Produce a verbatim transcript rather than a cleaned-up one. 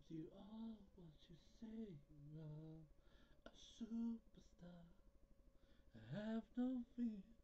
You are what you say you are, a superstar. I have no fear